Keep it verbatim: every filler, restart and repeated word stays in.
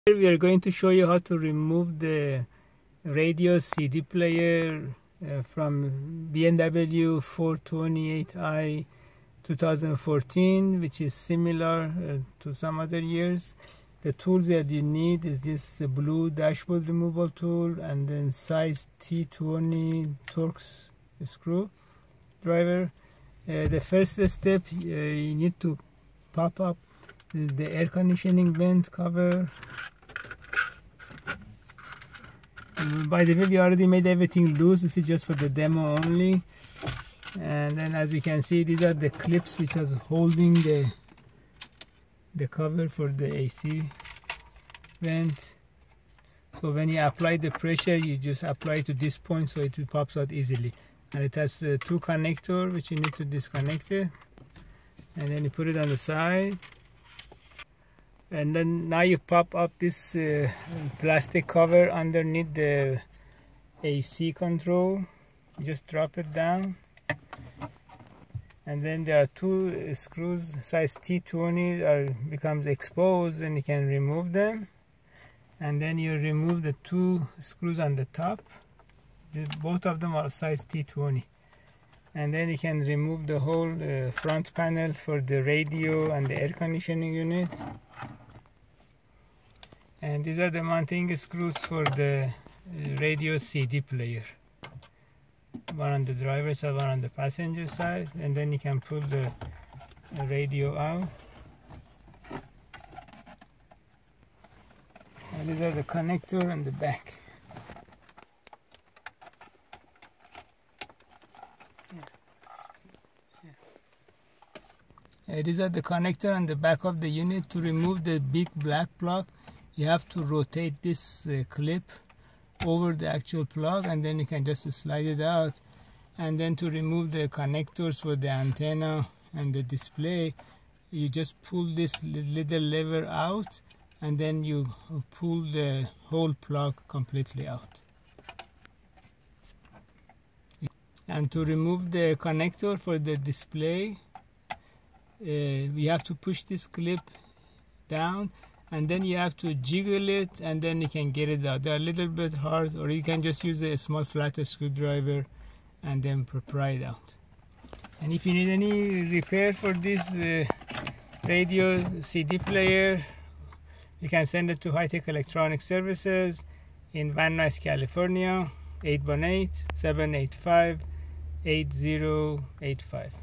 We are going to show you how to remove the radio C D player uh, from B M W four twenty-eight i two thousand fourteen, which is similar uh, to some other years. The tools that you need is this uh, blue dashboard removal tool, and then size T twenty Torx screw driver. Uh, the first step, uh, you need to pop up the, the air conditioning vent cover. By the way, we already made everything loose. This is just for the demo only. And then, as you can see, these are the clips which is holding the the cover for the A C vent. So when you apply the pressure, you just apply to this point so it pops out easily. And it has uh, two connectors which you need to disconnect it, and then you put it on the side. And then now you pop up this uh, plastic cover underneath the A C control. Just drop it down, and then there are two screws size T twenty are becomes exposed, and you can remove them. And then you remove the two screws on the top. Both of them are size T twenty. And then you can remove the whole uh, front panel for the radio and the air conditioning unit. And these are the mounting screws for the uh, radio C D player. One on the driver's side, one on the passenger side, and then you can pull the, the radio out. And these are the connector on the back. Uh, these are the connector on the back of the unit. To remove the big black plug, you have to rotate this uh, clip over the actual plug, and then you can just slide it out. And then to remove the connectors for the antenna and the display, you just pull this little lever out, and then you pull the whole plug completely out. And to remove the connector for the display, uh, we have to push this clip down, and then you have to jiggle it, and then you can get it out. They're a little bit hard, or you can just use a small flat screwdriver and then pry it out. And if you need any repair for this uh, radio C D player, you can send it to High Tech Electronic Services in Van Nuys, California, eight one eight, seven eight five, eight zero eight five.